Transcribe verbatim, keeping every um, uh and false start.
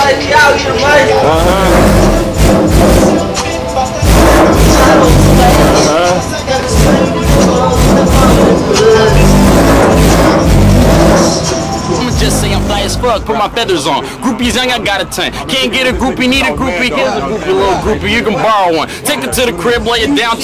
Just say I'm fly as fuck, put my feathers on. Groupies young, I got a ton. Can't get a groupie, need a groupie. Here's a groupie, little groupie, you can borrow one. Take it to the crib, lay it down.